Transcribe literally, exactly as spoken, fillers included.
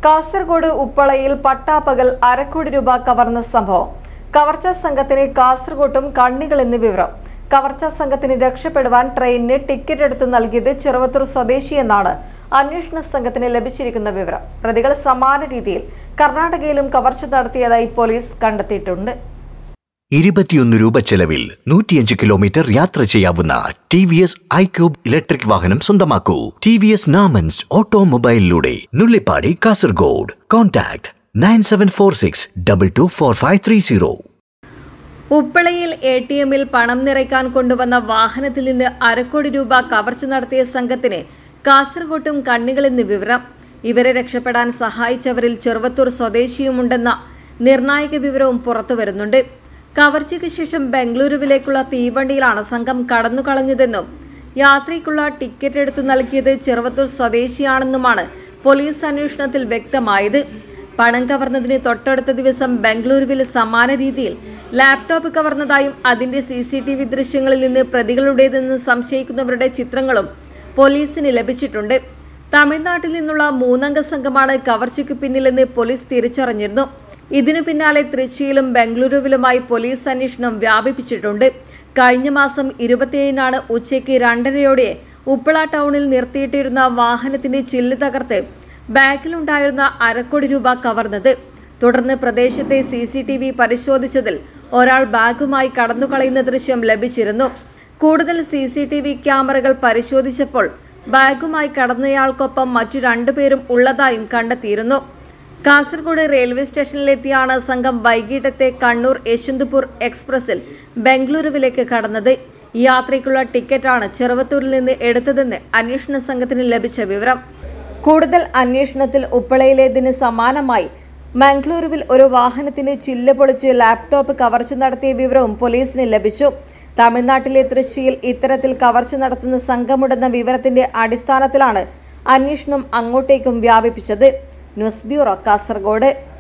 കാസർഗോഡ് ഉപ്പളയിൽ പട്ടാപ്പകൽ അരക്കോടി രൂപ കവർന്ന സംഭവം. കവർച്ചാ സംഘത്തിന് കാസർഗോട്ടും കണ്ണികൾ എന്ന് വിവരം. കവർച്ചാ സംഘത്തിന് രക്ഷപ്പെടുവാൻ ട്രെയിനിന് ടിക്കറ്റ് എടുത്ത് നൽകിയത് ചെറുവത്തൂർ സ്വദേശിയെന്നാണ് അന്വേഷണ സംഘത്തിന് ലഭിച്ചിരിക്കുന്ന വിവരം. പ്രതികൾ സമാന രീതിയിൽ കർണാടകയിലും കവർച്ച നടത്തിയതായി പോലീസ് കണ്ടെത്തിയിട്ടുണ്ട്. ഇരുപത്തിയൊന്ന് രൂപ ചെലവിൽ നൂറ്റിയഞ്ച് കിലോമീറ്റർ യാത്ര ചെയ്യാവുന്ന T V S iQube electric വാഹനം സ്വന്തമാക്കൂ. ടി വി എസ് നാമൻസ് ഓട്ടോമൊബൈലിലൂടെ Nullippady Kasaragod. Contact nine seven four six double two four five three zero. ഉപ്പളയിൽ എ ടി എമ്മിൽ പണം നിറയ്ക്കാൻ കൊണ്ടുവന്ന വാഹനത്തിൽ നിന്ന് അരക്കോടി രൂപ കവർച്ച നടത്തിയ സംഘത്തിന് കാസർഗോട്ടും കണ്ണികളെന്ന് വിവരം. ഇവരെ രക്ഷപ്പെടാൻ സഹായിച്ചവരിൽ ചെറുവത്തൂർ സ്വദേശിയുമുണ്ടെന്ന നിർണായക വിവരവും പുറത്തുവരുന്നുണ്ട്. കവർച്ചയ്ക്ക് ശേഷം ബംഗളൂരുവിലേക്കുള്ള തീവണ്ടിയിലാണ് സംഘം കടന്നുകളഞ്ഞതെന്നും യാത്രയ്ക്കുള്ള ടിക്കറ്റ് എടുത്തു നൽകിയത് ചെറുവത്തൂർ സ്വദേശിയാണെന്നുമാണ് പോലീസ് അന്വേഷണത്തിൽ വ്യക്തമായത്. പണം കവർന്നതിന് തൊട്ടടുത്ത ദിവസം ബംഗളൂരുവിൽ സമാന രീതിയിൽ ലാപ്ടോപ്പ് കവർന്നതായും അതിന്റെ സി സി ടി വി ദൃശ്യങ്ങളിൽ നിന്ന് പ്രതികളുടേതെന്ന് സംശയിക്കുന്നവരുടെ ചിത്രങ്ങളും പോലീസിന് ലഭിച്ചിട്ടുണ്ട്. തമിഴ്നാട്ടിൽ നിന്നുള്ള മൂന്നംഗ സംഘമാണ് കവർച്ചയ്ക്ക് പിന്നിലെന്ന് പോലീസ് തിരിച്ചറിഞ്ഞിരുന്നു. ഇതിനു പിന്നാലെ തൃശ്ശിയിലും ബംഗളൂരുവിലുമായി പോലീസ് അന്വേഷണം വ്യാപിപ്പിച്ചിട്ടുണ്ട്. കഴിഞ്ഞ മാസം ഇരുപത്തിയേഴിനാണ് ഉച്ചയ്ക്ക് രണ്ടരയോടെ ഉപ്പള ടൗണിൽ നിർത്തിയിട്ടിരുന്ന വാഹനത്തിന്റെ ചില്ല് തകർത്ത് ബാഗിലുണ്ടായിരുന്ന അരക്കോടി രൂപ കവർന്നത്. തുടർന്ന് പ്രദേശത്തെ സി സി ടി വി പരിശോധിച്ചതിൽ ഒരാൾ ബാഗുമായി കടന്നുകളയുന്ന ദൃശ്യം ലഭിച്ചിരുന്നു. കൂടുതൽ സി സി ടി വി ക്യാമറകൾ പരിശോധിച്ചപ്പോൾ ബാഗുമായി കടന്നയാൾക്കൊപ്പം മറ്റു രണ്ടുപേരും ഉള്ളതായും കണ്ടെത്തിയിരുന്നു. കാസർഗോഡ് റെയിൽവേ സ്റ്റേഷനിലെത്തിയാണ് സംഘം വൈകിട്ടത്തെ കണ്ണൂർ യശ്വന്ത്പൂർ എക്സ്പ്രസിൽ ബംഗളൂരുവിലേക്ക് കടന്നത്. ഈ യാത്രയ്ക്കുള്ള ടിക്കറ്റാണ് ചെറുവത്തൂരിൽ നിന്ന് എടുത്തതെന്ന് അന്വേഷണ സംഘത്തിന് ലഭിച്ച വിവരം. കൂടുതൽ അന്വേഷണത്തിൽ ഉപ്പളയിലേതിന് സമാനമായി മംഗളൂരുവിൽ ഒരു വാഹനത്തിന് ചില്ല് പൊളിച്ച് ലാപ്ടോപ്പ് കവർച്ച നടത്തിയ വിവരവും പോലീസിന് ലഭിച്ചു. തമിഴ്നാട്ടിലെ തൃശ്ശിയിൽ ഇത്തരത്തിൽ കവർച്ച നടത്തുന്ന സംഘമുണ്ടെന്ന വിവരത്തിന്റെ അടിസ്ഥാനത്തിലാണ് അന്വേഷണം അങ്ങോട്ടേക്കും വ്യാപിപ്പിച്ചത്. News bureau, Kasaragod.